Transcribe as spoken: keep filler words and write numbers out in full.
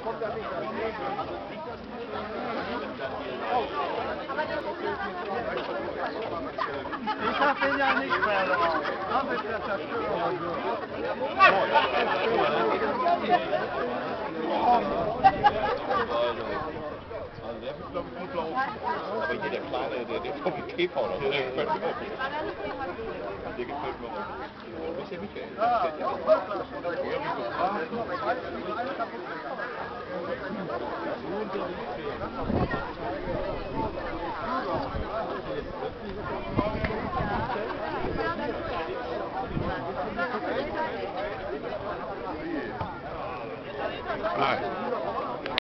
Ich hab den ja nicht mehr drauf. Das ist der Zerstörer. Also der wird glaube ich gut laufen. Aber hier der kleine, der, der vom T V noch, der gefällt mir auch. Der gefällt mir auch. Wo ist der Michael? Ja, Der